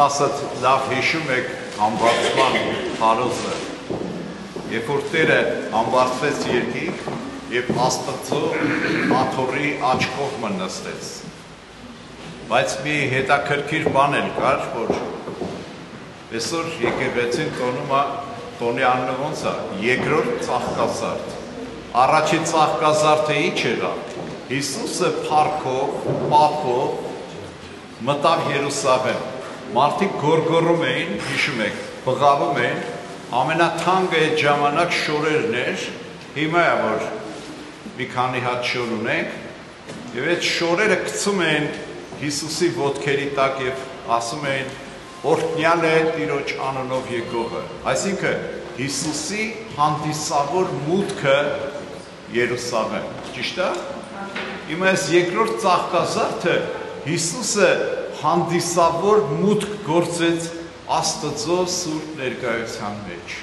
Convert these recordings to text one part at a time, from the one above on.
մասը լավ հիշում եք համբարձման հարուսը, երբ որ Տերը համբարձվեց երկինք և Աստծո աթոռի աջ կողմը նստեց։ Բայց մի հետաքրքիր բան էլ կար, որ այսօր եկեղեցին տոնի անունը ոնց է, երկրորդ ծաղկազարդ։ Առաջի ծաղկազարդը ինչ եղավ։ Հիսուսը փառքով, պապով մտավ Երուսաղեմ, մարդիկ գոռգոռում էին, հիշում եք, բղավում էին, ամենաթանկը այդ ժամանակ շորերն էր, հիմա է որ մի քանի հատ շոր ունենք, և այդ շորերը գցում էին Հիսուսի ոտքերի տակ և ասում էին, օրհնյալ է Տիրոջ անունով եկողը, այսինքն Հիսուսի հանդիսավոր մուտքը Երուսաղեմ, ճիշտ է։ Հիմա այս երկրորդ ծաղկազարդը Հիսուսը հանդիսավոր մուտք գործեց Աստծո սուրբ ներկայության մեջ։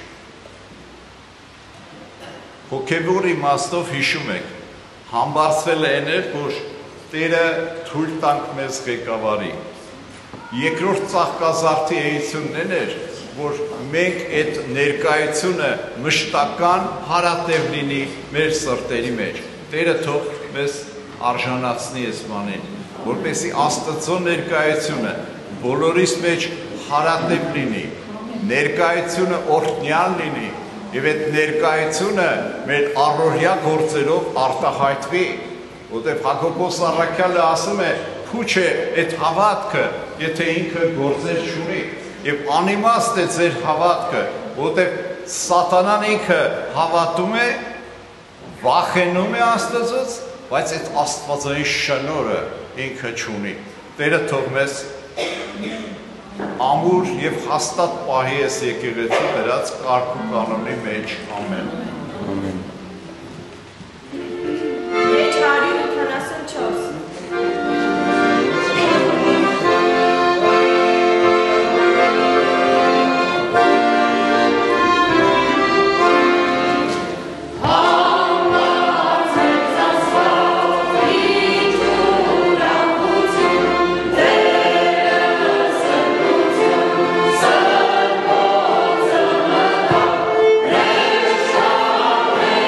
Հոգևոր իմաստով հիշում եք, համբարձվել է էներ, որ Տերը թույլ տանք մեզ ղեկավարի։ Երկրորդ ծաղկազարդի էությունն էր, որ մենք այդ ներկայությունը մշտական հարատև լինի մեր սրտերի մեջ։ Տերը թող մեզ արժանացնի այս բանին, որպեսզի Աստծո ներկայությունը բոլորիս մեջ հարատև լինի, ներկայությունը օրհնյալ լինի, և այդ ներկայությունը մեր առօրյա գործերով արտահայտվի, որտև Հակոբոս առաքյալը ասում է, փուչ է այդ հավատքը, եթե ինքը գործեր չունի, և անիմաստ է ձեր հավատքը, որտև սատանան ինքը հավատում է, վախենում է Աստծոց, բայց այդ աստվածային շնորհը ինքը չունի։ Տերը թող մեզ ամուր և հաստատ պահի այս եկեղեցու դրած կարգ ու կանոնի մեջ, ամեն։ Մեջ 174 Thank you.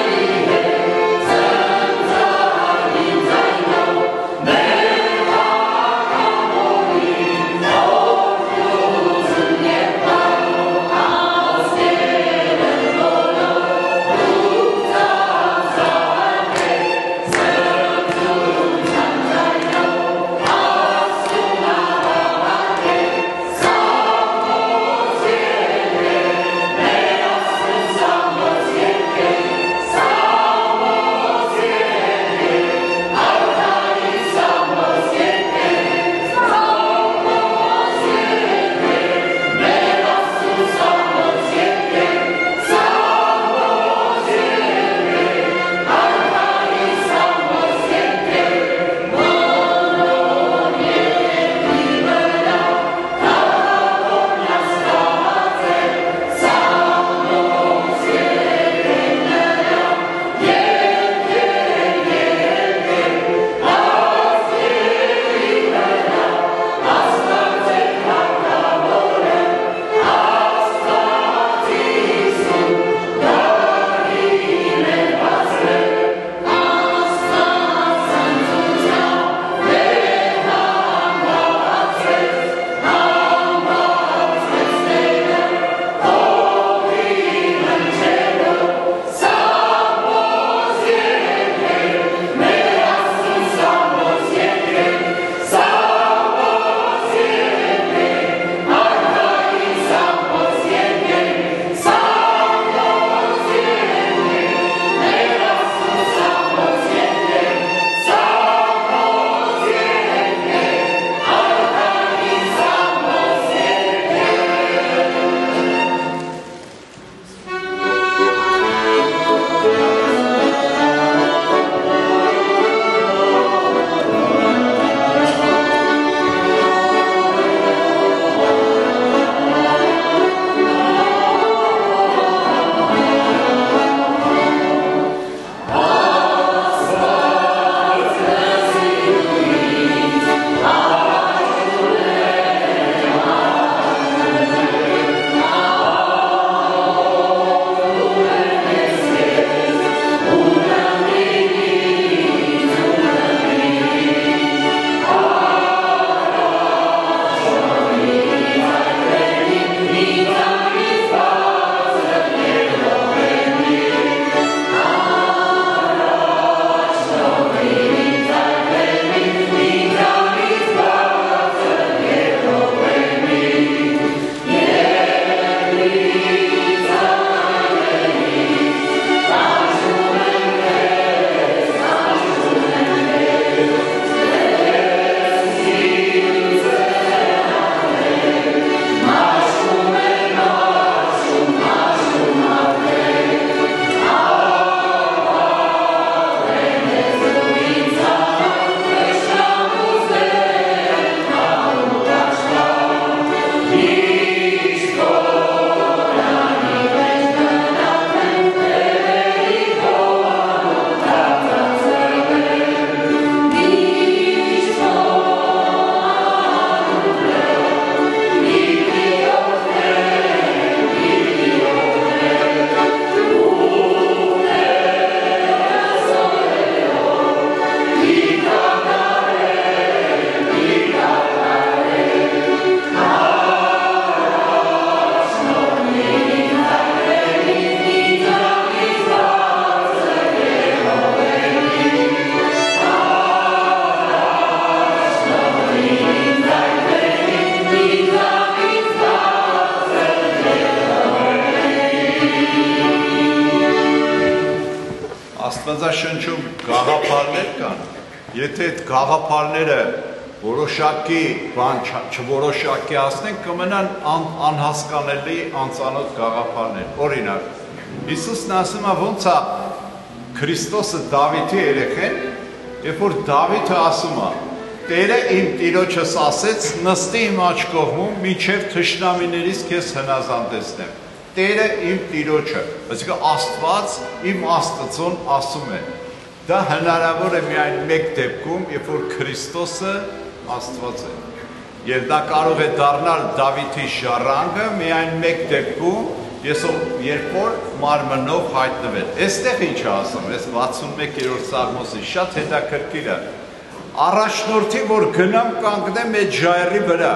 Աստվածաշնչում գաղափարներ կան, եթե այդ գաղափարները որոշակի բան չորոշակիացնենք, կմնան անհասկանալի անծանոթ գաղափարներ։ Օրինակ, Հիսուսն ասում է ոնց է Քրիստոսը Դավիթի երեխեն, երբ որ Դավիթը ասում է. Տերը իմ տիրոջս ասեց, նստի իմ աջ կողմում, մինչև թշնամիներից քեզ հնազանդեցնեմ։ Տերը իմ տիրոջը, այսինքն Աստված իմ Աստծուն ասում է։ Դա հնարավոր է միայն մեկ դեպքում, երբ որ Քրիստոսը Աստված է։ Եվ դա կարող է դառնալ Դավիթի ժառանգը միայն մեկ դեպքում, երբ որ մարմնով հայտնվել։ Այստեղ ինչ է ասում, այս 61-րդ Սաղմոսի շատ հետաքրքիր է։ Առաջնորդի, որ գնամ կանգնեմ այդ ժայռի վրա։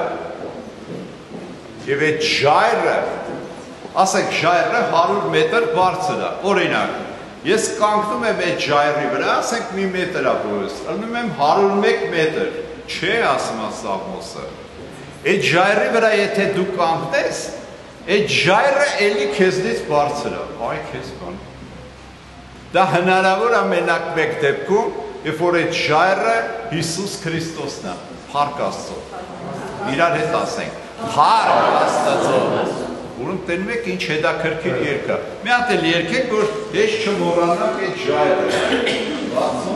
Եվ այդ ժայռը, ասենք ժայռը 100 մետր բարձր է, օրինակ, ես կանգնում եմ այդ ժայռի վրա, ասենք մի մետր է բույս, ըլնում եմ 101 մետր, չէ ասում է Սաղմոսը, այդ ժայռի վրա եթե դու կանգնես, այդ ժայռը էլի քեզնից բարձր է, այ քեզ բան։ Դա հնարավոր է մենակ մեկ դեպքում, երբ որ այդ ժայռը Հիսուս Քրիստոսն է, փառք Աստծո։ Իրար հետ ասենք, փառք Աստծո։ Ուրեմն տենում եք ինչ հետաքրքիր երգ է։ Մի հատ էլ երգեք, որ ես չմոռանանք այդ ժայռը։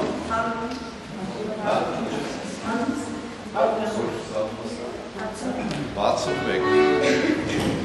61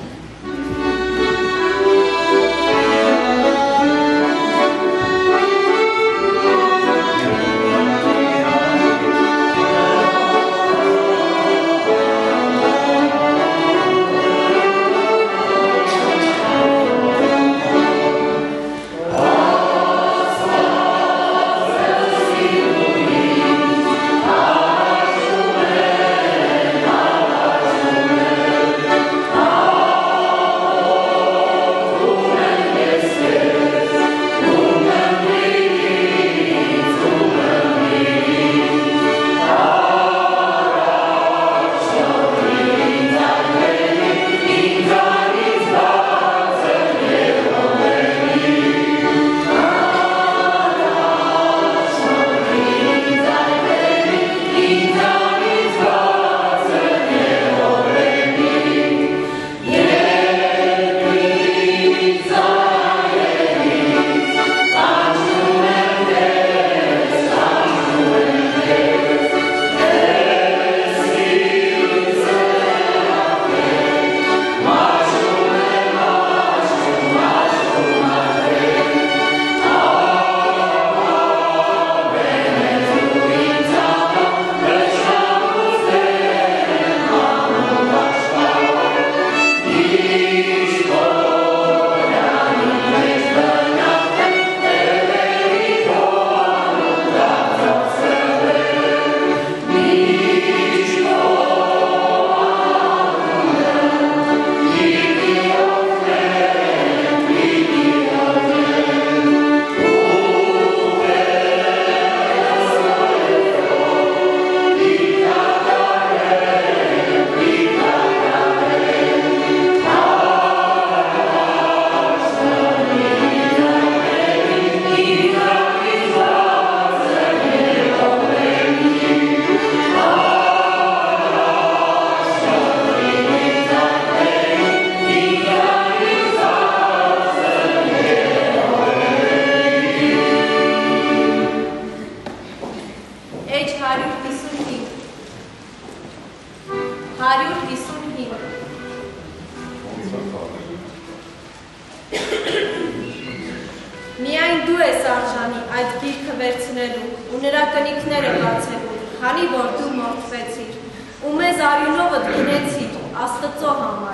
Միայն դու ես արժանի այդ գիրքը վերցնելու ու նրա կնիքները բացելու, քանի որ դու մորթվեցիր ու մեզ արյունովդ գնեցիր Աստծո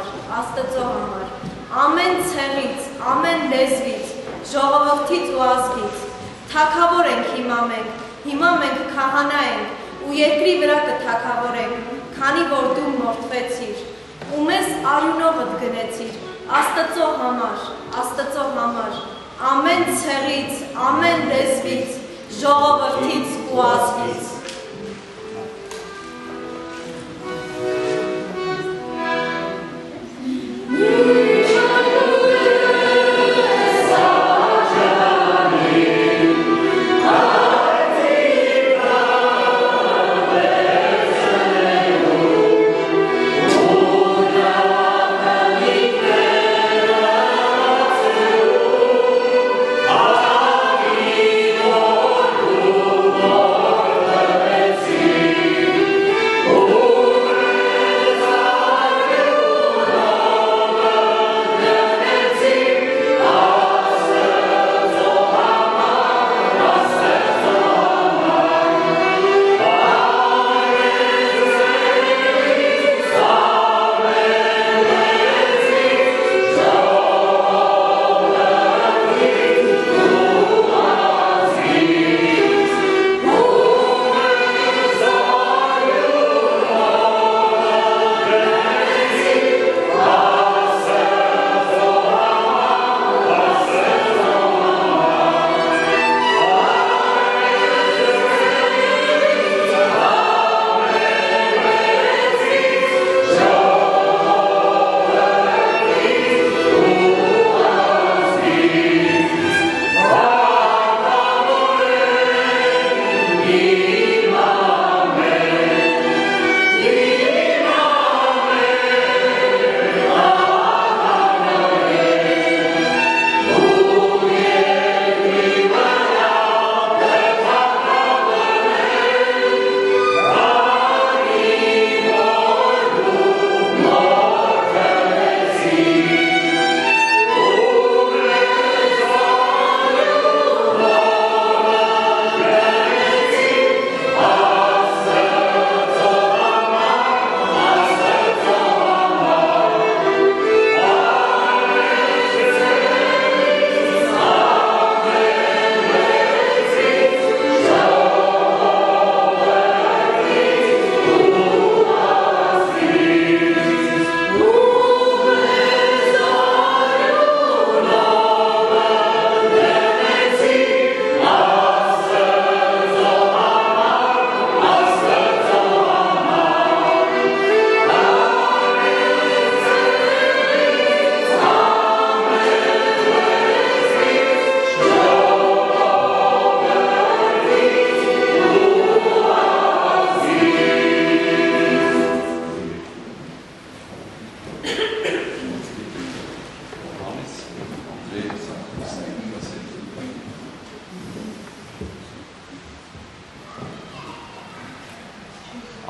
համար, ամեն ցեղից, ամեն լեզվից, ժողովրդից ու ազգից, թագավոր ենք հիմա մենք քահանա ենք ու երկրի վրա կթագավորենք, քանի որ դու մորթվեցիր ու մեզ արյունովդ գնեցիր Աստծո համար, ամեն ցեղից, ամեն լեզվից, ժողովրդից ու ազգից։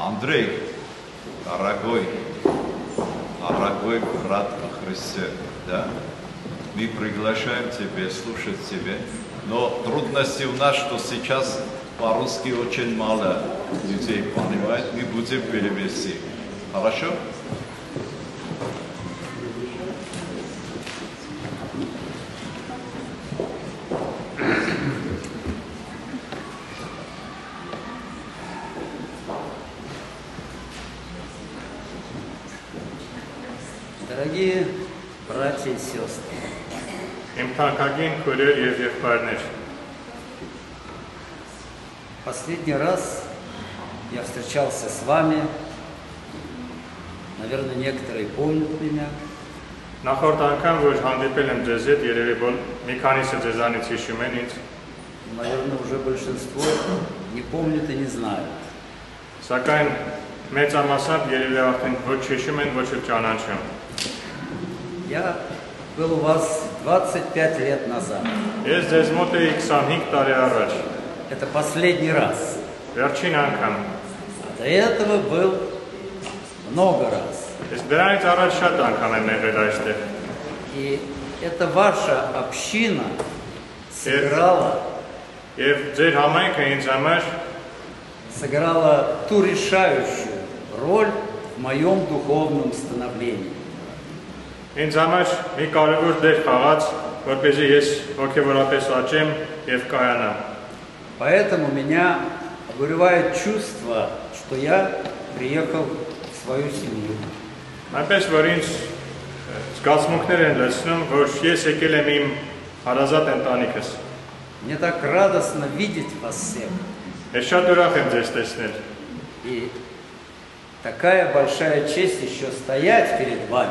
Андрей, дорогой брат во Христе, да? Мы приглашаем тебя, слушать тебя, но трудности у нас, что сейчас по-русски очень мало людей понимает, мы будем перевести. Хорошо? Дорогие братья и сестры, последний раз я встречался с вами, наверное, некоторые помнят меня. Наверное, уже большинство не помнят и не знают. Я был у вас 25 лет назад. Это последний раз. А до этого был много раз. И эта ваша община сыграла ту решающую роль в моем духовном становлении. Поэтому меня обуревает чувство, что я приехал в свою семью. Мне так радостно видеть вас всех. И такая большая честь еще стоять перед вами.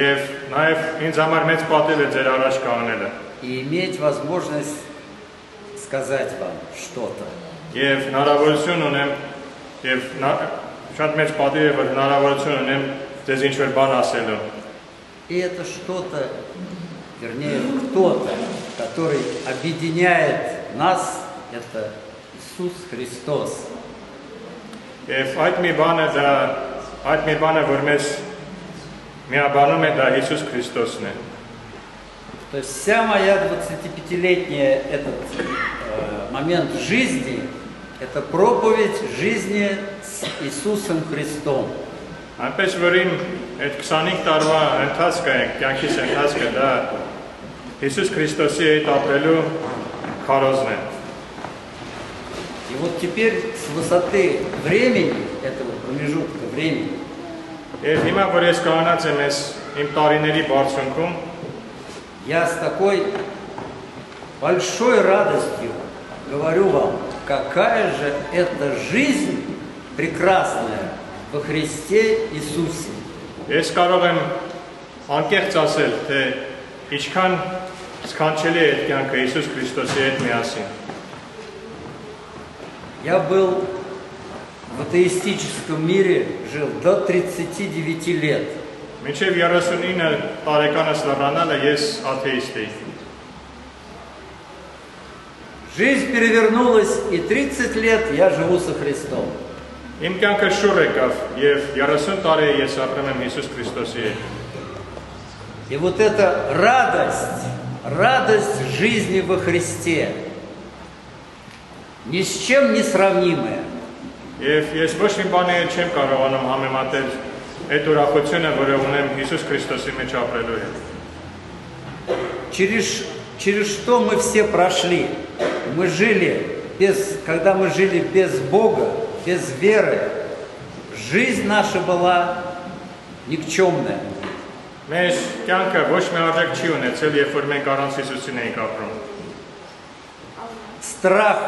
И иметь возможность сказать вам что-то. И это что-то, вернее, кто-то, который объединяет нас, это Иисус Христос. То есть вся моя 25-летняя этот момент жизни – это проповедь жизни с Иисусом Христом. И вот теперь с высоты времени, этого промежутка времени, я с такой большой радостью говорю вам, какая же это жизнь прекрасная во Христе Иисусе. Я был в атеистическом мире, жил до 39 лет. Жизнь перевернулась, и 30 лет я живу со Христом. И вот эта радость жизни во Христе, ни с чем не сравнимая. Через что мы все прошли. Когда мы жили без Бога, без веры, жизнь наша была никчемная. Страх,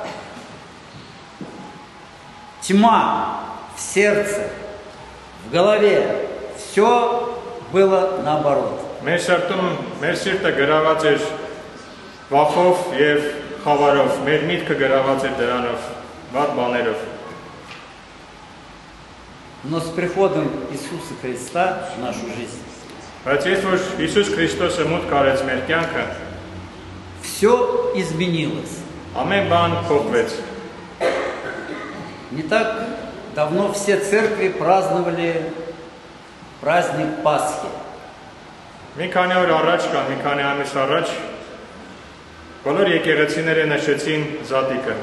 тьма в сердце, в голове, все было наоборот. Но с приходом Иисуса Христа в нашу жизнь все изменилось. Не так давно все церкви праздновали праздник Пасхи. Մի քանի օր առաջ կամ մի քանի ամիս առաջ բոլոր եկեղեցիները նշեցին Զատիկը։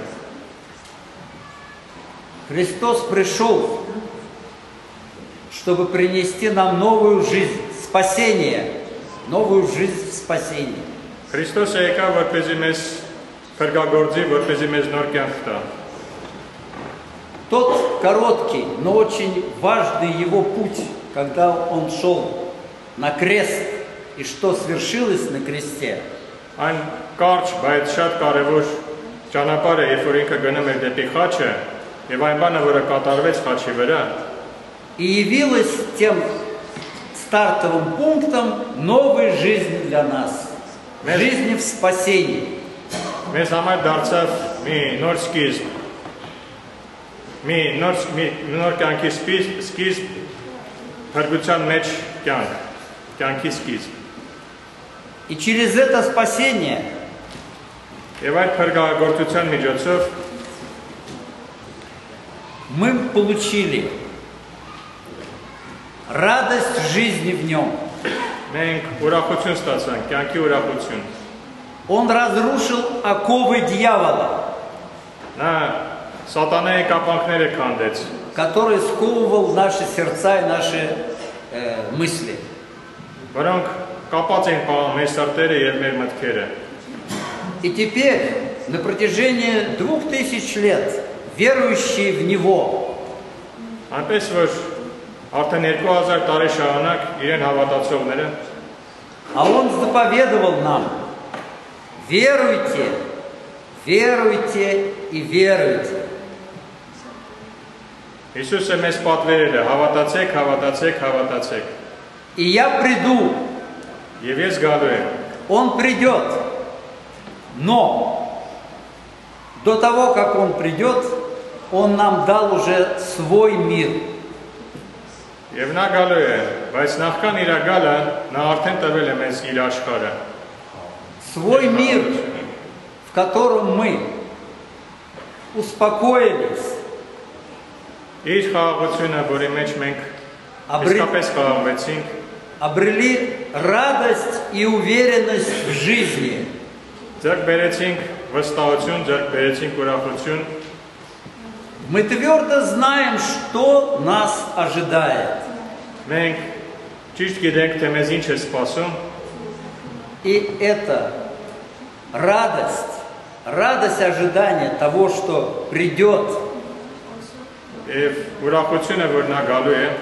Христос пришел, чтобы принести нам новую жизнь, спасение, новую жизнь в спасении. Քրիստոսը եկավ, որպեսզի մեզ փրկագործի, որպեսզի մեզ նոր կյանք տա։ Тот короткий, но очень важный его путь, когда он шел на крест, и что свершилось на кресте, Այն կարճ, բայց շատ կարևոր ճանապարհը, երբ որ ինքը գնում էր դեպի խաչը, եւ այն բանը, որը կատարվեց խաչի վրա, и явилось тем стартовым пунктом новой жизни для нас, жизни в спасении. մեզ համար դարձավ մի նոր սկիզբ, մի նոր կյանքի սկիզբ, փրկության մեջ կյանքի սկիզբ։ И через это спасение Եվ այդ փրկագործության միջոցով мы получили радость жизни в нем. մենք ուրախություն ստացանք, կյանքի ուրախություն։ Он разрушил оковы дьявола, Նա սատանայի կապանքները քանդեց, который сковывал наши сердца и наши мысли. որոնք կապած էին պահում մեր սրտերը եւ մեր մտքերը։ И теперь на протяжении 2000 лет верующие в Него Այնպես որ արդեն 2000 տարի շարունակ իրեն հավատացողները А Он заповедовал нам: веруйте, веруйте и веруйте. Հիսուսը մեզ պատվերել է հավատացեք, հավատացեք, հավատացեք։ И я приду, Եվ ես գալու եմ։ Он придет. Но до того, как Он придет, Он нам дал уже свой мир. Եվ նա գալու է, բայց նախքան իր գալը նա արդեն տվել է մեզ իր աշխարհը։ Свой мир, в котором мы успокоились, Իր խաղաղությունը, որի մեջ մենք իսկապես խաղաղվեցինք, обрели радость и уверенность в жизни. ձեռք բերեցինք վստահություն, ձեռք բերեցինք ուրախություն, Мы твердо знаем, что нас ожидает. մենք ճիշտ գիտենք, թե մեզ ինչ է սպասում, И это радость ожидания того, что придет, եւ ուրախությունը, որ նա գալու է,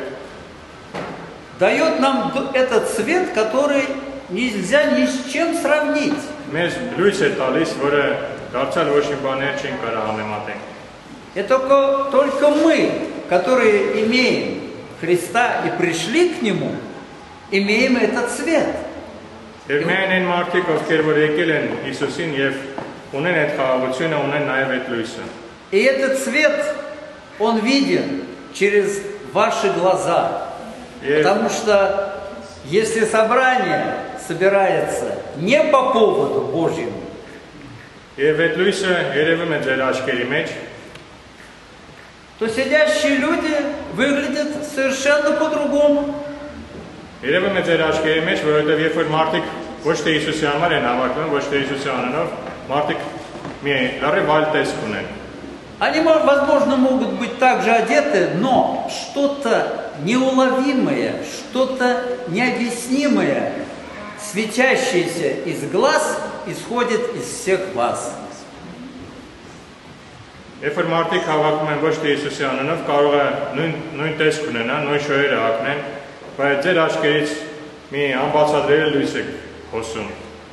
дает нам этот свет, который нельзя ни с чем сравнить. մեզ լույս է տալիս, որը դարձյալ ոչ մի բաներ չեն կարող համեմատենք։ И только мы, которые имеем Христа и пришли к Нему, имеем этот свет. Եվ միայն այն մարդիկ, ովքեր որ եկել են Հիսուսին եւ ունեն այդ խաղաղությունը, ունեն նաեւ այդ լույսը։ И этот свет, он виден через ваши глаза. Потому что если собрание собирается не по поводу Божьему, Եվ այդ լույսը երևում է ձեր աչքերի մեջ, то сидящие люди выглядят совершенно по-другому. երևում է ձեր աչքերի մեջ, որովհետեւ երբ որ մարդիկ ոչ թե Հիսուսի համար են հավաքվում, ոչ թե Հիսուսի անունով, մարդիկ մի լրիվ այլ տեսք ունեն։ Они, возможно, могут быть также одеты, но что-то неуловимое, что-то необъяснимое, светящееся из глаз, исходит из всех вас. Երբ որ մարդիկ հավաքվում են ոչ թե Հիսուսի անունով, կարող է նույն տեսք ունենան, նույն շոյերը հագնեն, բայց ձեր աչքերից մի անբացատրելի լույս է հոսում։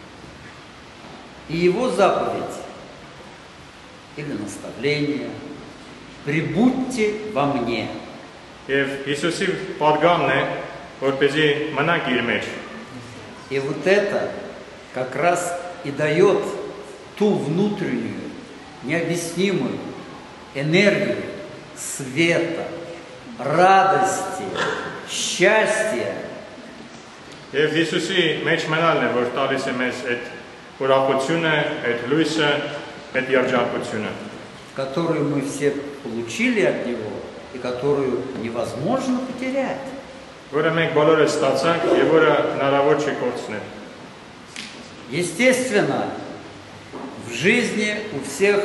И его заповедь или наставление: «Прибудьте во мне». Եվ Հիսուսի պատգամն է, որպեսզի մնանք իր մեջ։ И вот это как раз и дает ту внутреннюю, необъяснимую энергию света, радости, счастья. Եվ Հիսուսի մեջ մնալն է, որ տալիս է մեզ այդ ուրախությունը, այդ лույսը, այդ երջանկությունը, которую мы все получили от Него, и которую невозможно потерять. Որը մենք բոլորը ստացանք եւ որը հնարավոր չի կորցնել։ Естественно, в жизни у всех,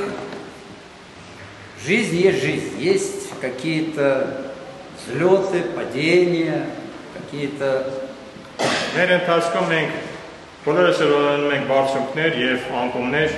жизнь есть жизнь, есть какие-то взлеты, падения, какие-то... Մեր ընթացքում մենք բոլորս ունենում ենք բարձունքներ եւ անկումներ,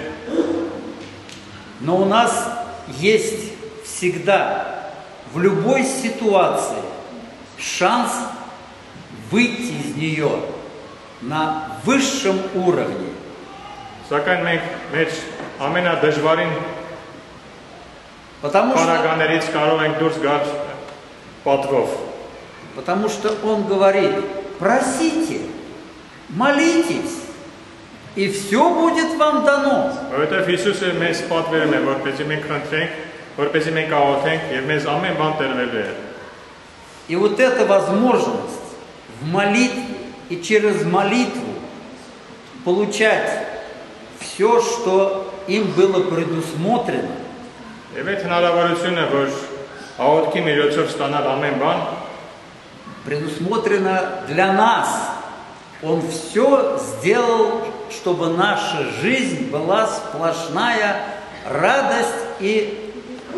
Но у нас есть всегда, в любой ситуации, шанс выйти из нее на высшем уровне. սակայն մենք մեր ամենադժվարին Потому что, բարականերից կարող ենք դուրս գալ պատվով։ потому что он говорит, просите, молитесь, и все будет вам дано. Որովհետեւ Հիսուսը մեզ պատվերում է, որպեսզի մենք խնդրենք, որպեսզի մենք աղոթենք եւ մեզ ամեն բան տրվելու է։ И вот эта возможность в молитве и через молитву получать все, что им было предусмотрено, Եվ այդ հնարավորությունը, որ աղոթքի միջոցով ստանալ ամեն բան, предусмотрено для нас. Он все сделал, чтобы наша жизнь была сплошная радость и,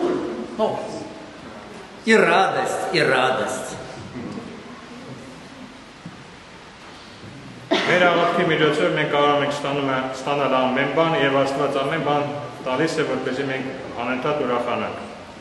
и радость, и радость. մեր աղոթքի միջոցով մենք կարող ենք ստանալ ամեն բան եւ Աստված ամեն բան տալիս է, որպեսզի մենք անընդհատ ուրախանանք։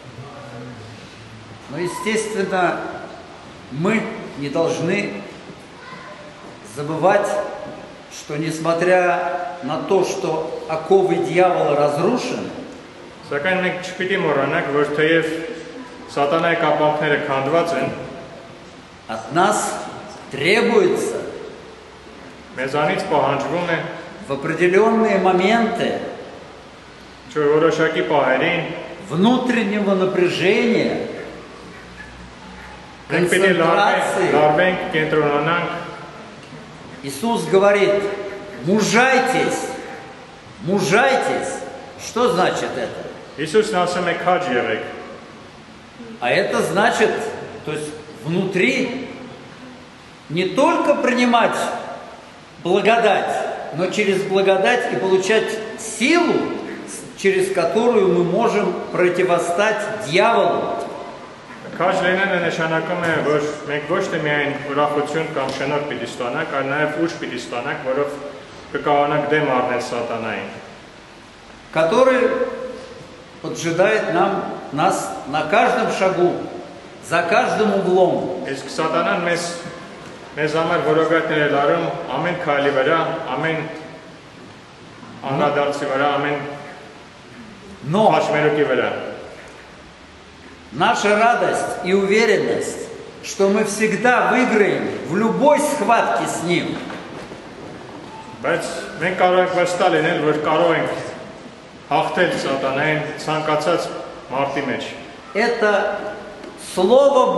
Но, естественно, мы не должны забывать, что несмотря на то, что оковы дьявола разрушены, Սակայն մենք չպիտի մոռանանք, որ թեև սատանայի կապանքները քանդված են, от нас требуется մեզանից պահանջվում է в определенные моменты որոշակի պահերին внутреннего напряжения, մենք պիտի концентрации. լարվենք, կենտրոնանանք։ Иисус говорит, мужайтесь, мужайтесь. Что значит это? Հիսուսն ասում է քաջ եղեք։ А это значит, то есть внутри не только принимать благодать, но через благодать и получать силу, через которую мы можем противостать дьяволу. Քաջ լինելը նշանակում է, որ մենք ոչ թե միայն ուրախություն կամ շնորհ պիտի ստանանք, այլ նաև ուժ պիտի ստանանք, որով կկարողանանք դեմ առնել սատանային, который поджидает нас на каждом шагу, за каждым углом. Իսկ սատանան մեզ համար որոգատներ է լարում ամեն քայլի վրա, ամեն անդրադարձի վրա, ամեն Но հաշմերուկի վրա։ наша радость и уверенность, что мы всегда выиграем в любой схватке с ним, Բայց մենք կարող ենք վստահ լինել, որ կարող ենք հաղթել սատանային ցանկացած մարտի մեջ։ это Слово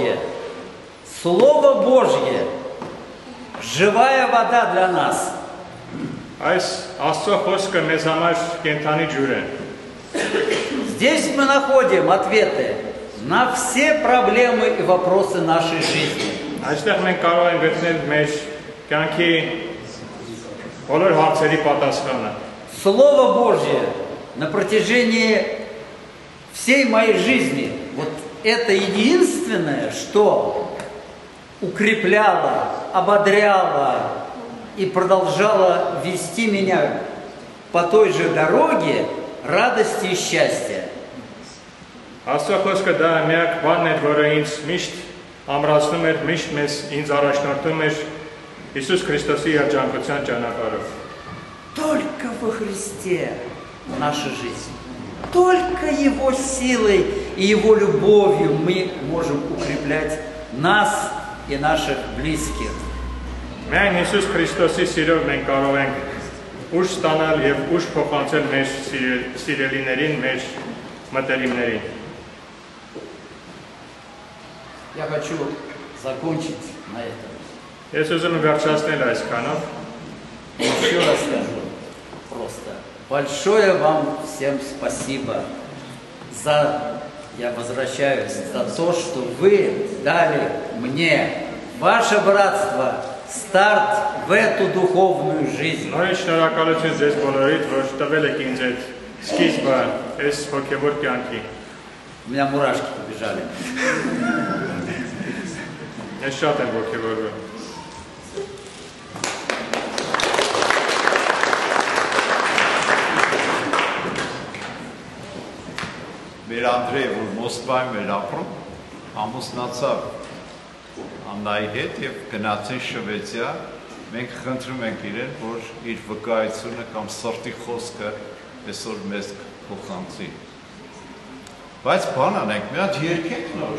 Божье, живая вода для нас. Այս Աստծո խոսքը մեզ համար կենթանի ջուր է։ Здесь мы находим ответы на все проблемы и вопросы нашей жизни. Այստեղ մենք կարող ենք գտնել մեր կյանքի բոլոր հարցերի պատասխանը։ Слово Божье на протяжении всей моей жизни, вот это единственное, что укрепляло, ободряло и продолжало вести меня по той же дороге радости и счастья. Աստծո խոսքը դա միակ բանն է, որը ինձ միշտ ամրացնում էր, միշտ ինձ առաջնորդում էր Հիսուս Քրիստոսի երջանկության ճանապարհով։ Только во Христе наша жизнь. Только Его силой и Его любовью мы можем укреплять нас и наших близких. Միայն Հիսուս Քրիստոսի սիրով մենք կարող ենք ուժ ստանալ եւ ուժ փոխանցել մեր սիրելիներին, մեր մտերիմներին։ Я хочу закончить на этом. Ես ուզում եմ վերջացնել այսքանով։ Еще раз скажу просто. Большое вам всем спасибо за я возвращаюсь за то, что вы дали мне, ваше братство, старт в эту духовную жизнь. Նորից շնորհակալություն ձեզ բոլորիդ, որ տվել եք ինձ այդ սկիզբը այս հոգևոր կյանքի։ У меня мурашки побежали. Ես շատ եմ ոգևորվում։ Մեր Անդրեյը, որ Մոսկվայում էր ապրում, ամուսնացավ Աննայի հետ եւ գնացին Շվեդիա, մենք խնդրում ենք իրեն, որ իր վկայությունը կամ սրտի խոսքը այսօր մեզ փոխանցի։ Բայց բան անենք, մի հատ երգենք նոր։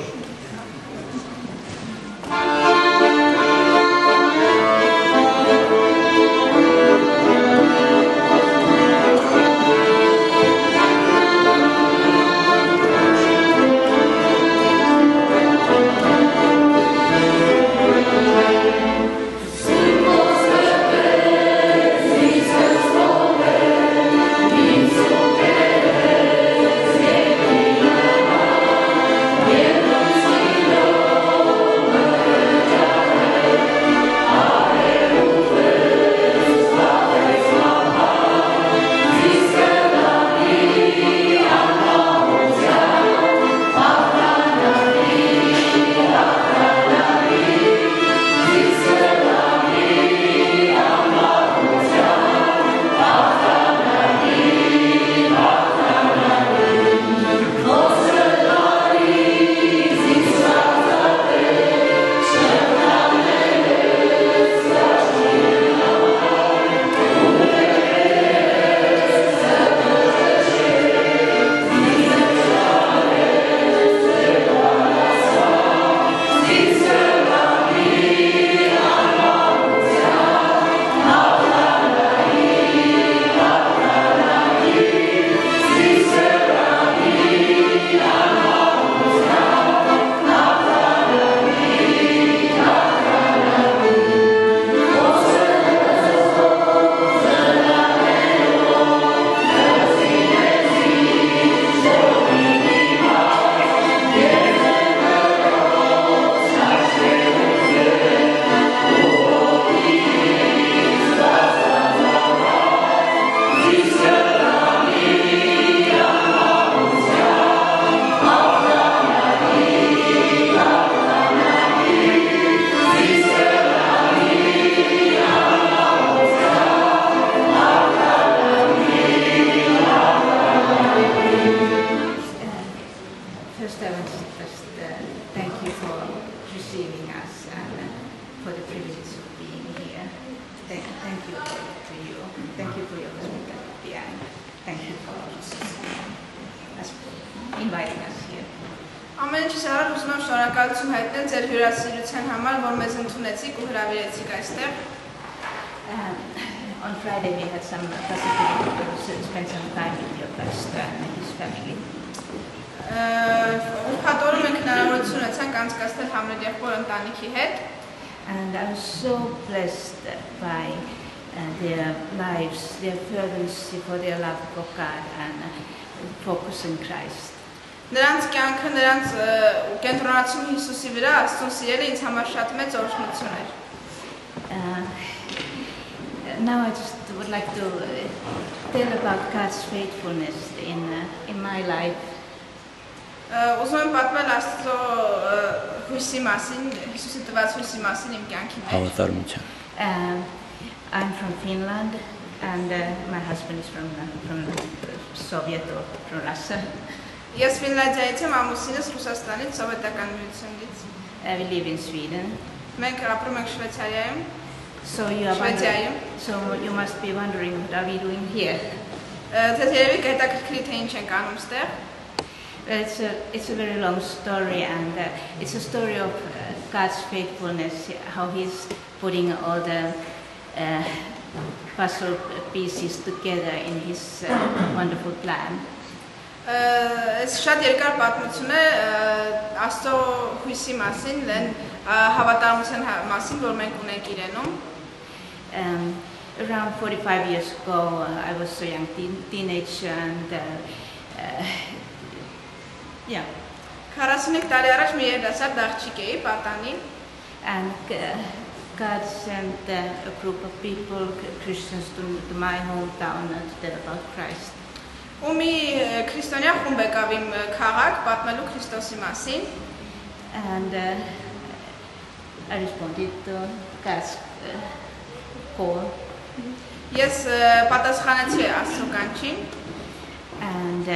On Friday we had some possibility to spend some time with your pastor and his family. And I was so blessed by their lives, their fervency for their love for God and focus on Christ. Նրանց կյանքը, նրանց կենտրոնացումը Հիսուսի վրա Աստծուն սիրելը ինձ համար շատ մեծ օրհնություն էր։ Now I just would like to tell about God's faithfulness in my life. Ուզում եմ պատմել Աստծո հույսի մասին, Հիսուսի տված հույսի մասին իմ կյանքի մեջ։ I'm from Finland and my husband is from Soviet or from Russia. Ես Ֆինլանդիայից եմ, ամուսինս Ռուսաստանից, սովետական միությունից։ We live in Sweden. Մենք ապրում ենք Շվեյցարիայում։ So you must be wondering what are we doing here? Ձեզ երևի կհետաքրքրի թե ինչ ենք անում ստեղ։ It's a very long story and it's a story of God's faithfulness, how He's putting all the puzzle pieces together in His wonderful plan. Այս շատ երկար պատմություն է Աստծո հույսի մասին, հավատարմության մասին, որ մենք ունենք իրենում։ Around 45 years ago, I was a young teenager and Yeah. 45 տարի առաջ մի երիտասարդ աղջիկ էի, պատանի։ And God sent a group of people, Christians, to my hometown to tell about Christ. Ու մի քրիստոնյա խումբ եկավ իմ քաղաք պատմելու Քրիստոսի մասին։ And I responded to God's call. Ես պատասխանեցի Աստծո կանչին։ And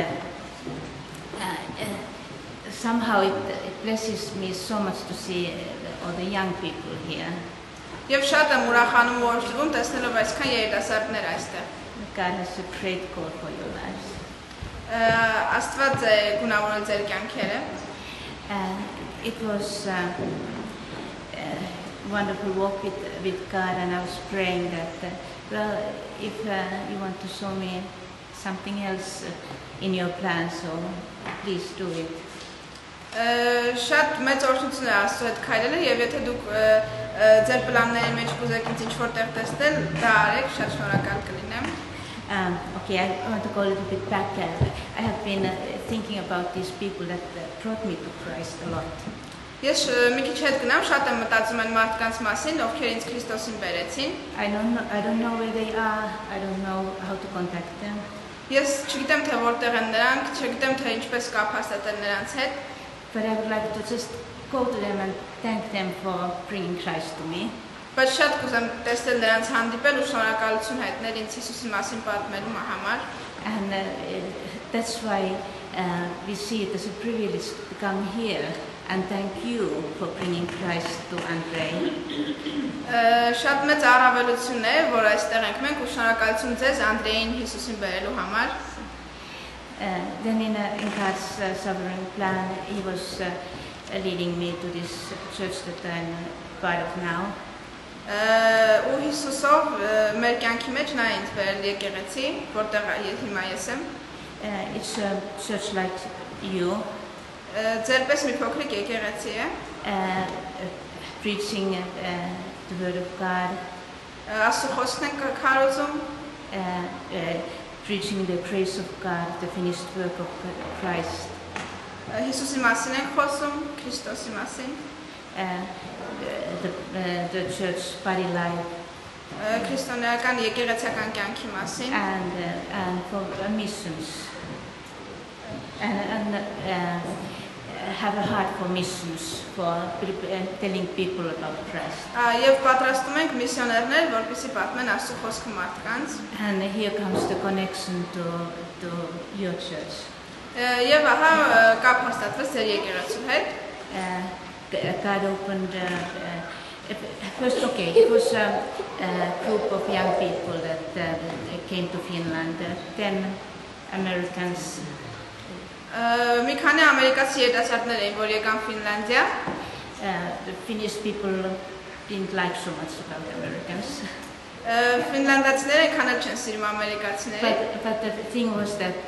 somehow it blesses me so much to see all the young people here. Եվ շատ եմ ուրախանում ու օրհնվում տեսնելով այսքան երիտասարդներ այստեղ։ God has a great call for your lives. Աստված է գունավորել ձեր կյանքերը։ It was a wonderful walk with God, and I was praying that, well, if you want to show me something else in your plan, so please do it. Շատ մեծ օրհնություն է Աստծո հետ քայլելը, եւ եթե դուք ձեր պլանների մեջ կուզեք ինձ ինչ-որտեղ տեսնել, դա արեք, շատ շնորհակալ կլինեմ։ Okay, I want to go a little bit back. I have been thinking about these people that brought me to Christ a lot. Ես մի քիչ հետ գնամ, շատ եմ մտածում այն մարդկանց մասին, ովքեր ինձ Քրիստոսին բերեցին։ I don't know where they are. I don't know how to contact them. Ես չգիտեմ թե որտեղ են նրանք, չգիտեմ թե ինչպես կապ հաստատել նրանց հետ։ But I would like to just go to them and thank them for bringing Christ to me. Բայց շատ կուզեմ տեսնել նրանց հանդիպել ու շնորհակալություն հայտնել ինձ Հիսուսի մասին պատմելու համար։ And that's why we see it as a privilege to come here and thank you for bringing Christ to Andrei. Շատ մեծ առավելություն է, որ այստեղ ենք մենք ու շնորհակալություն ձեզ Անդրեին Հիսուսին բերելու համար։ Then in God's sovereign plan, He was leading me to this church that I'm part of now. Ու Հիսուսով մեր կյանքի մեջ նա ինձ բերել եկեղեցի, որտեղ հիմա ես եմ։ It's a church like you. Ձեր պես մի փոքրիկ եկեղեցի է։ Preaching the word of God. Աստծո խոսքն ենք քարոզում։ Preaching the grace of God, the finished work of Christ. Հիսուսի մասին ենք խոսում, Քրիստոսի մասին։ The church body life. Քրիստոնեական եկեղեցական կյանքի մասին։ And for missions. And have a heart for missions, for telling people about Christ. Եվ պատրաստում ենք միսիոներներ, որպեսզի պատմեն Աստծո խոսքը մարդկանց։ And here comes the connection to your church. Եվ ահա կապ հաստատվեց ձեր եկեղեցու հետ։ God opened first, okay, it was a group of young people that came to Finland, 10 Americans. Մի քանի ամերիկացի երիտասարդներ էին, որ եկան Ֆինլանդիա։ The Finnish people didn't like so much about Americans. Ֆինլանդացիները քանել չեն սիրում ամերիկացիներին։ But the thing was that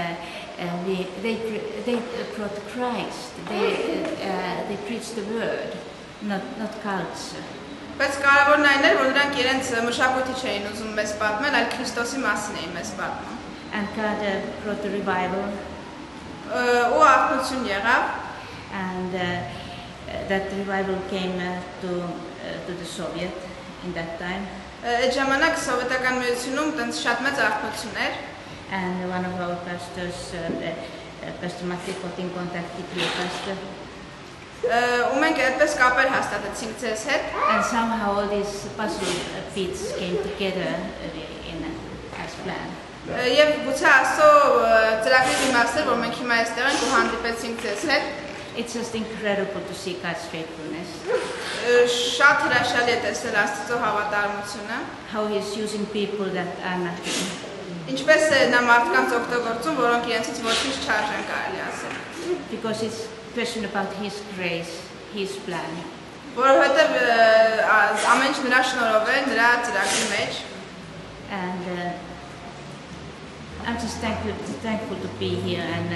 they brought Christ. They preached the word, not culture. Բայց կարևորն այն էր, որ նրանք իրենց մշակույթի չէին ուզում մեզ պատմել, այլ Քրիստոսի մասին էին մեզ պատմում։ And God brought the revival. Ու աղբություն եղավ։ And that revival came to the Soviet in that time. Այդ ժամանակ սովետական միությունում տենց շատ մեծ աղբություն էր։ And one of our pastors, Pastor Matti, got in contact with your pastor. Ու մենք այդպես կապեր հաստատեցինք ձեզ հետ։ And somehow all these puzzle bits came together as planned. Եվ գուցե Աստծո ծրագրի իմաստը, որ մենք հիմա այստեղ ենք ու հանդիպեցինք ձեզ հետ։ It's just incredible to see God's faithfulness. Շատ հրաշալի է տեսնել Աստծո հավատարմությունը։ How He's using people that are nothing. Ինչպես է նա մարդկանց օգտագործում, որոնք իրենցից ոչինչ չարժեն կարելի ասել։ Because it's a question about His grace, His plan. Որովհետև ամեն ինչ նրա շնորհով է, նրա ծրագրի մեջ։ And I'm just thankful to be here and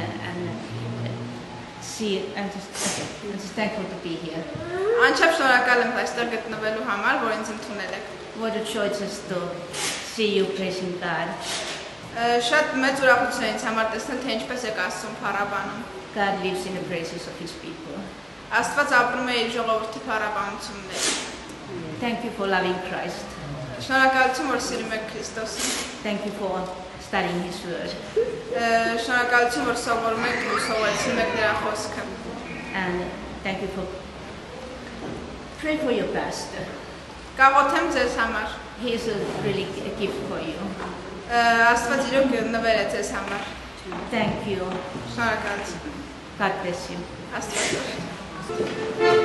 see. I'm just thankful to be here. Անչափ շնորհակալ եմ այստեղ գտնվելու համար, որ ինձ ընդունել եք։ What a joy just to see you praising God. Շատ մեծ ուրախություն է ինձ համար տեսնել, թե ինչպես եք Աստծուն փառաբանում։ God lives in the praises of his people. Աստված ապրում է իր ժողովրդի փառաբանություններ։ Thank you for loving Christ. Շնորհակալություն, որ սիրում եք Քրիստոսին։ Thank you for studying his word. Շնորհակալություն, որ սովորում եք ու սովորեցնում եք նրա խոսքը։ And thank you for pray for your pastor. Կաղոթեմ ձեզ համար։ He is really a gift for you. Աստված իրոք նվեր է ձեզ համար։ Thank you. Շնորհակալություն։ God bless you. Աստված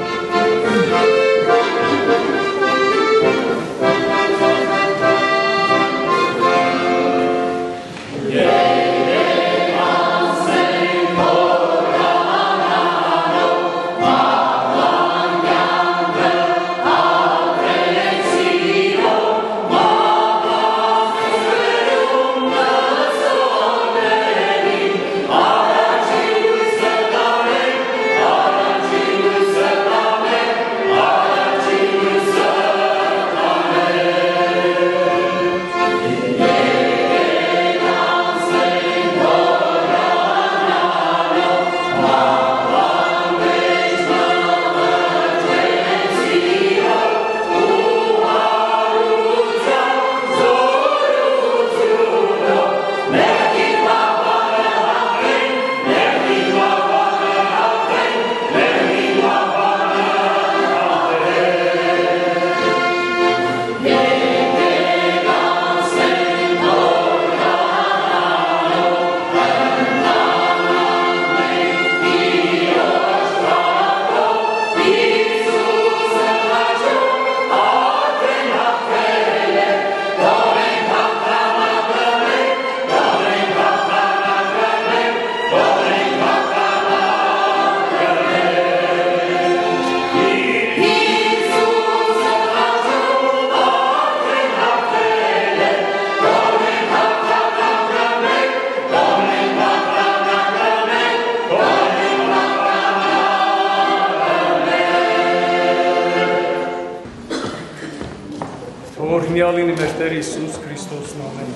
Միալինի մեր Տեր Հիսուս Քրիստոսն ամեն։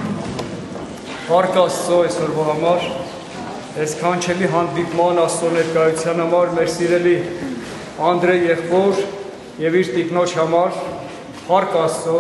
Փառք Աստծո այսօրվա համար, այս քանչելի հանդիպման Աստծո ներկայության համար, մեր սիրելի Անդրե եղբոր եւ իր տիկնոջ համար, փառք Աստծո,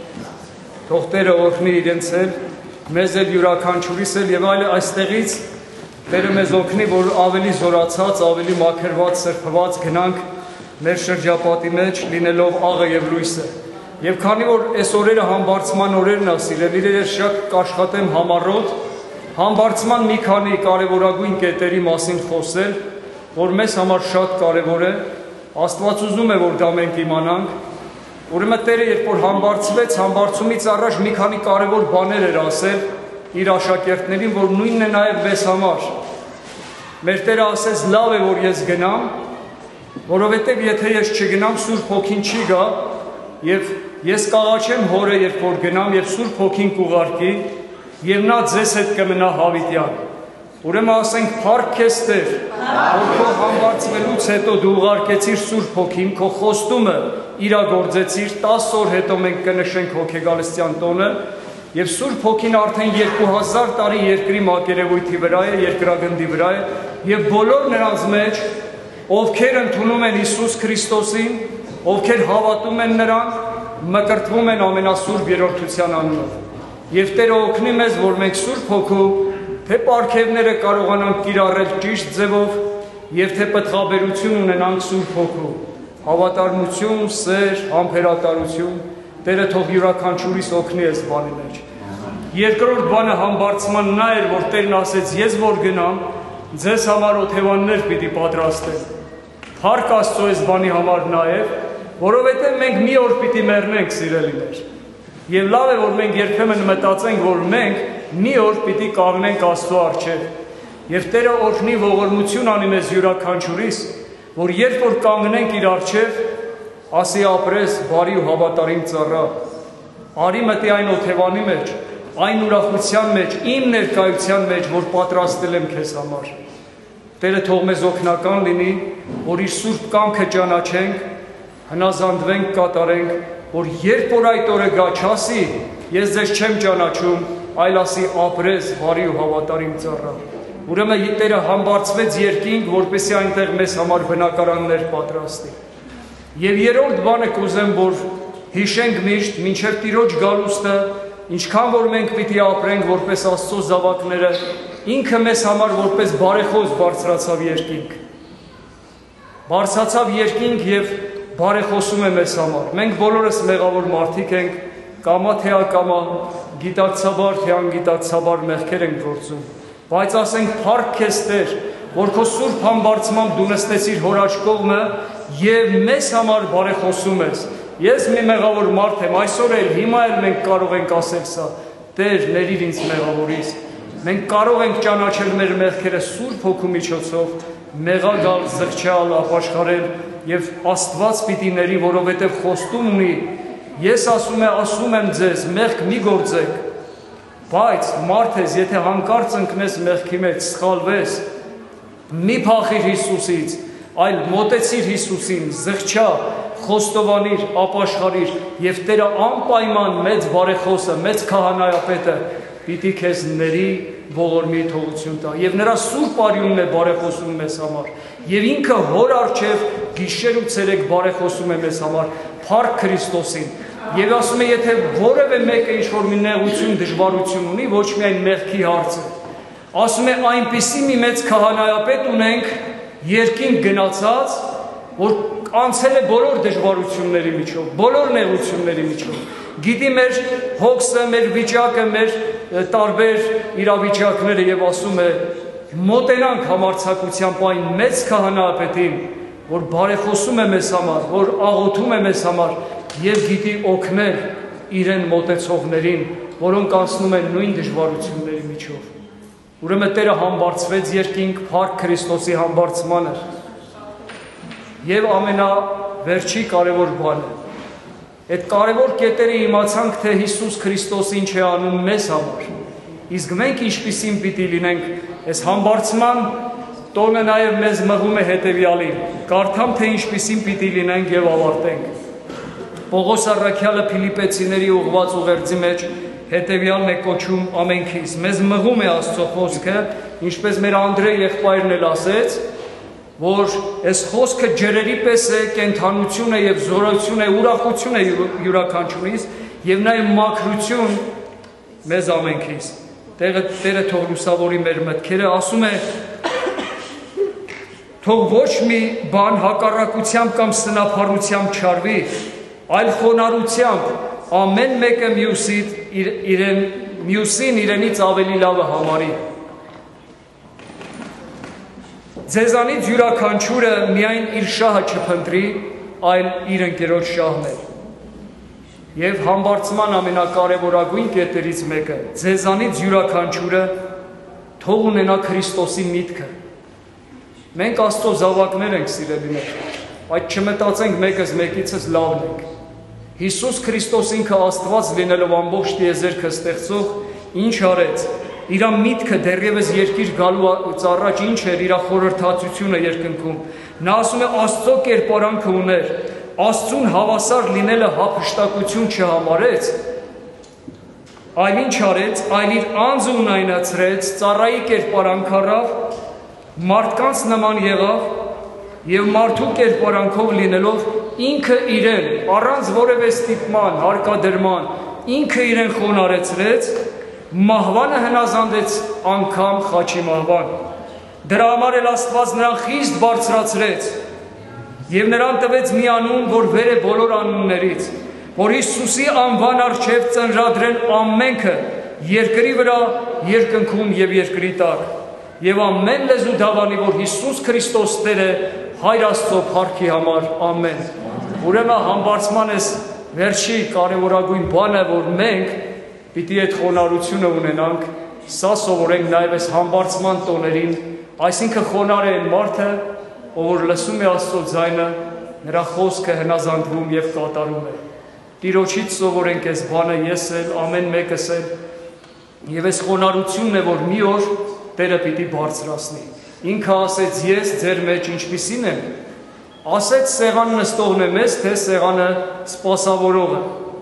թող Տերը օրհնի իրենց էլ, մեզ էլ յուրաքանչյուրիս էլ եւ այլ այստեղից Տերը մեզ օգնի, որ ավելի զորացած, ավելի մաքրված, սրբված գնանք մեր շրջապատի մեջ, լինելով աղը եւ լույսը։ Եվ քանի որ այս օրերը համբարձման օրերն է, սիրելիներ, շատ կաշխատեմ համառոտ համբարձման մի քանի կարևորագույն կետերի մասին խոսել, որ մեզ համար շատ կարևոր է, Աստված ուզում է, որ դա մենք իմանանք։ Ուրեմն Տերը երբ որ համբարձվեց, համբարձումից առաջ մի քանի կարևոր բաներ էր ասել իր աշակերտներին, որ նույնն է նաև մեզ համար։ Մեր Տերը ասեց. լավ է, որ ես գնամ, որովհետև եթե ես չգնամ, Սուրբ Հոգին չի գա, եւ ես կաղաչեմ Հորը, երբ որ գնամ, եւ Սուրբ Հոգին կուղարկի, եւ նա ձեզ հետ կմնա հավիտյան։ Ուրեմն ասենք փառք քեզ Տեր, որ քո համբարձվելուց հետո դու ուղարկեցիր Սուրբ Հոգին, քո խոստումը իրագործեցիր, 10 օր հետո մենք կնշենք հոգեգալստյան տոնը, եւ Սուրբ Հոգին արդեն 2000 տարի երկրի մակերևույթի վրա է, երկրագնդի վրա է, եւ բոլոր նրանց մեջ, ովքեր ընդունում են Հիսուս Քրիստոսին, ովքեր հավատում են նրան, մկրտվում են ամենասուրբ երրորդության անունով։ Եվ Տերը օգնի մեզ, որ մենք Սուրբ Հոգու թե պարգևները կարողանանք կիրառել ճիշտ ձևով եւ թե պտղաբերություն ունենանք Սուրբ Հոգու, հավատարմություն, սեր, համբերատարություն, Տերը թող յուրաքանչյուրիս օգնի այս բանի մեջ։ Երկրորդ բանը համբարձման նա էր, որ Տերն ասեց. ես որ գնամ, ձեզ համար օթևաններ պիտի պատրաստեմ։ Փառք Աստծո այս բանի համար նաեւ, որովհետեւ մենք մի օր պիտի մեռնենք, սիրելիներ։ Եվ լավ է, որ մենք երբեմն մտածենք, որ մենք մի օր պիտի կանգնենք Աստծո առջև։ Եվ Տերը օգնի ողորմություն անի մեզ յուրաքանչյուրիս, որ երբ որ կանգնենք իր առջև, ասի ապրես բարի ու հավատարիմ ծառա, արի մտի այն օթևանի մեջ, այն ուրախության մեջ, իմ ներկայության մեջ, որ պատրաստել եմ քեզ համար։ Տերը թող մեզ օգնական լինի, որ իր սուրբ կամքը ճանաչենք, հնազանդվենք, կատարենք, որ երբ որ այդ օրը գա, չասի, ես ձեզ չեմ ճանաչում, այլ ասի ապրես բարի ու հավատարիմ ծառա։ Ուրեմն Տերը համբարձվեց երկինք, որպեսզի այնտեղ մեզ համար բնակարաններ պատրաստի։ Եվ երրորդ բանը կուզեմ, որ հիշենք միշտ մինչև Տիրոջ գալուստը, ինչքան որ մենք պիտի ապրենք որպես Աստծո զավակները, ինքը մեզ համար որպես բարեխոս բարձրացավ երկինք։ Բարձրացավ երկինք եւ բարեխոսում է մեզ համար։ Մենք բոլորս մեղավոր մարդիկ ենք, կամա թե ակամա, գիտակցաբար թե անգիտակցաբար մեղքեր ենք գործում։ Բայց ասենք փառք քեզ Տեր, որ քո սուրբ համբարձմամբ դու նստեցիր հոր աջ կողմը եւ մեզ համար բարեխոսում ես։ Ես մի մեղավոր մարդ եմ, այսօր էլ, հիմա էլ մենք կարող ենք ասել սա. Տեր, ների ինձ մեղավորից։ Մենք կարող ենք ճանաչել մեր մեղքերը Սուրբ Հոգու միջոցով, մեղագալ, զղջալ, ապաշխարել եւ Աստված պիտի ների, որովհետեւ խոստում ունի. Ես ասում եմ ձեզ, մեղք մի գործեք, բայց մարդ ես, եթե հանկարծ ընկնես մեղքի մեջ, սխալվես, մի փախիր Հիսուսից, այլ մոտեցիր Հիսուսին, զղջա, խոստովանիր, ապաշխարիր եւ Տերը անպայման մեծ բարեխոսը, մեծ քահանայապետը պիտի քեզ ների ողորմի թողություն տա եւ նրա սուրբ արյունն է բարեխոսում մեզ համար եւ ինքը հոր առջեւ գիշեր ու ցերեկ բարեխոսում է մեզ համար փառք Քրիստոսին եւ ասում է եթե որևէ մեկը ինչ որ մի նեղություն դժվարություն ունի ոչ միայն մեղքի հարցը ասում է այնպիսի մի մեծ քահանայապետ ունենք երկինք գնացած որ անցել է բոլոր դժվարությունների միջով, բոլոր նեղությունների միջով։ Գիտի մեր հոգսը, մեր վիճակը, մեր տարբեր իրավիճակները եւ ասում է մոտենանք համարձակությամբ այն մեծ քահանայապետին, որ բարեխոսում է մեզ համար, որ աղոթում է մեզ համար եւ գիտի օգնել իրեն մոտեցողներին, որոնք անցնում են նույն դժվարությունների միջով։ Ուրեմն Տերը համբարձվեց երկինք փառք Քրիստոսի համբարձմանը։ Եվ ամենավերջի կարևոր բանը, այդ կարևոր կետերը իմացանք, թե Հիսուս Քրիստոս ինչ է անում մեզ համար, իսկ մենք ինչպիսին պիտի լինենք, այս համբարձման տոնը նաև մեզ մղում է հետևյալին, կարդամ, թե ինչպիսին պիտի լինենք և ավարտենք։ Պողոս առաքյալը Փիլիպեցիների ուղղված ուղերձի մեջ հետևյալն է կոչում ամենքից, մեզ մղում է Աստծո խոսքը, ինչպես մեր Անդրեյ եղբայրն էլ ասեց, որ այս խոսքը ջրերի պես է, կենթանություն է և զորություն է, ուրախություն է յուրաքանչյուրիս և նաև մաքրություն մեզ ամենքից։ Տերը թող լուսավորի մեր մտքերը, ասում է, թող ոչ մի բան հակառակությամբ կամ սնափառությամբ չարվի, այլ խոնարհությամբ ամեն մեկը մյուսին իրենից ավելի լավը համարի։ Ձեզանից յուրաքանչյուրը միայն իր շահը չփնտրի, այլ իր ընկերոջ շահն է։ Եվ համբարձման ամենակարևորագույն կետերից մեկը, ձեզանից յուրաքանչյուրը թող ունենա Քրիստոսի միտքը։ Մենք Աստծո զավակներ ենք, սիրելիներ, բայց չմտածենք մեկս մեկիցս լավն ենք։ Հիսուս Քրիստոս ինքը Աստված լինելով ամբողջ տիեզերքը ստեղծող, ինչ արեց։ Իրա միտքը դեռևս երկիր գալուց առաջ ինչ էր իրա խորհրդածությունը երկնքում։ Նա ասում է Աստծո կերպարանքը ուներ, Աստծուն հավասար լինելը հափշտակություն չհամարեց, այլ ինչ արեց, այլ իր անձը ունայնացրեց, ծառայի կերպարանք առավ, մարդկանց նման եղավ եւ մարդու կերպարանքով լինելով ինքը իրեն առանց որևէ ստիպման, հարկադրման, ինքը իրեն խոնարհեցրեց, մահվանը հնազանդեց անգամ խաչի մահվան։ Դրա համար էլ Աստված նրան խիստ բարձրացրեց եւ նրան տվեց մի անուն, որ վեր է բոլոր անուններից, որ Հիսուսի անվան առջև ծնրադրեն ամենքը երկրի վրա, երկնքում եւ երկրի տակ։ Եվ ամեն լեզու դավանի, որ Հիսուս Քրիստոս Տեր է, Հայր Աստծո փառքի համար, ամեն։ Ուրեմն համբարձման էս վերջի կարևորագույն բանը, որ մենք պիտի այդ խոնարհությունը ունենանք, սա սովորենք նաև այս համբարձման տոներին, այսինքն խոնարհ է այն մարդը, ով լսում է Աստծո ձայնը, նրա խոսքը հնազանդվում եւ կատարում է։ Տիրոջից սովորենք այս բանը, ես էլ, ամեն մեկս էլ, եւ այս խոնարհությունն է, որ մի օր Տերը պիտի բարձրացնի։ Ինքը ասեց, ես ձեր մեջ ինչպիսին եմ, ասեց սեղան նստողն է մեզ, թե սեղանը սպասավորողը։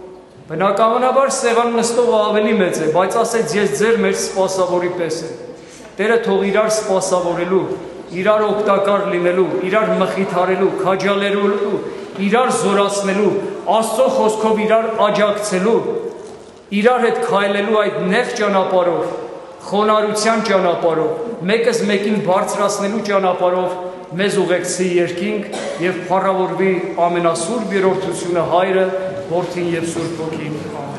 Բնականաբար Սևան նստողը ավելի մեծ է, բայց ասեց ես ձեր մեր սպասավորի պես եմ։ Տերը թող իրար սպասավորելու, իրար օգտակար լինելու, իրար մխիթարելու, քաջալերելու, իրար զորացնելու, Աստծո խոսքով իրար աջակցելու, իրար հետ քայլելու այդ նեղ ճանապարհով, խոնարհության ճանապարհով, մեկս մեկին բարձրացնելու ճանապարհով մեզ ուղեկցի երկինք եւ փառավորվի ամենասուրբ երրորդությունը Հայրը, Որդին եւ Սուրբ Հոգին։ Ամեն։